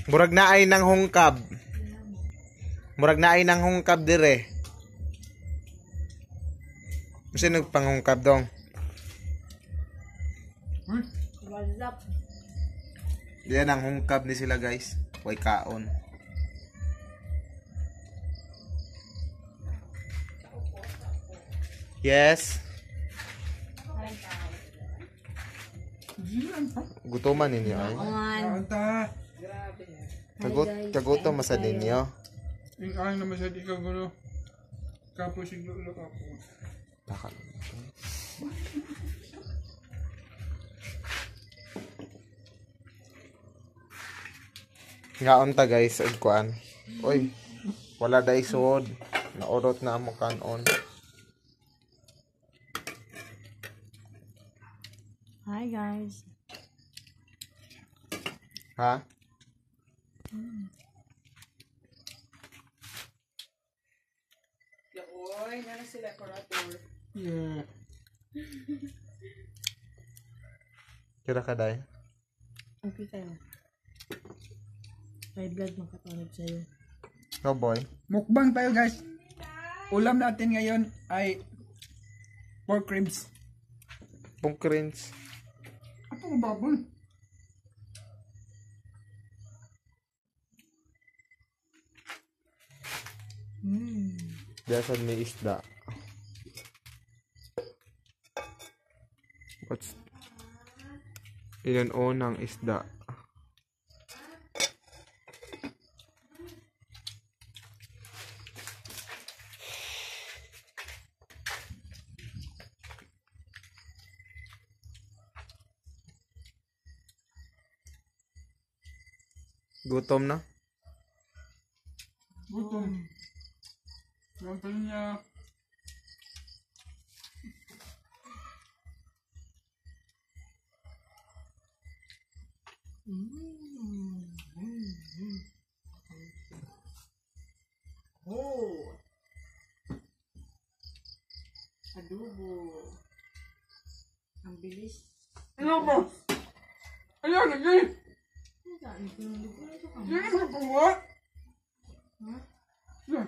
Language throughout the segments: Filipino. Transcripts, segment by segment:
Murag na ay nang hungkab. Murag na ay nang hungkab dire. Kasi nagpanghungkab dong. What's up? Diyan ang hungkab ni sila guys. Way kaon. Yes. Gutuman ninyo ay. Kagutom sa ninyo. Ang naman sa di ka gulo. Kapos siglo ako. Takal. Ngaon ta guys, ug kuan. Oy, wala day suod. Naurot na mo kanon. Hi guys. Ha? Oy, nana sila kurator. Yeah. Kira ka day? Okay kayo. May blood makatulog sa'yo. No boy. Mukbang tayo guys. Ulam natin ngayon ay pork ribs. Pungkrins. Ato ang baboy. Diyan may isda. What's ilan ng isda? Gutom na? Gutom. Ang pala niya. Oh. Adobo. Ang bilis. Ano ba? Ayan, lagi. Saan ito? Ito ka. Yan ang magawa. Ha? Yan.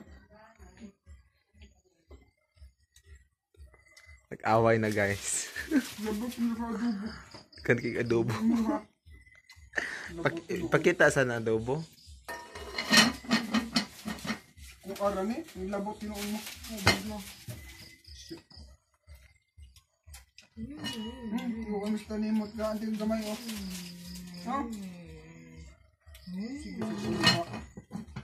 Nag-away na guys. Labot na sa adobo. Kan kay adobo. Mga. Pakita sa na adobo. Kung aran eh, yung labot tinuon mo. Mo. Yung kamusta ni mo, kaanting kamay oh. Ha? Sige, sige, sige.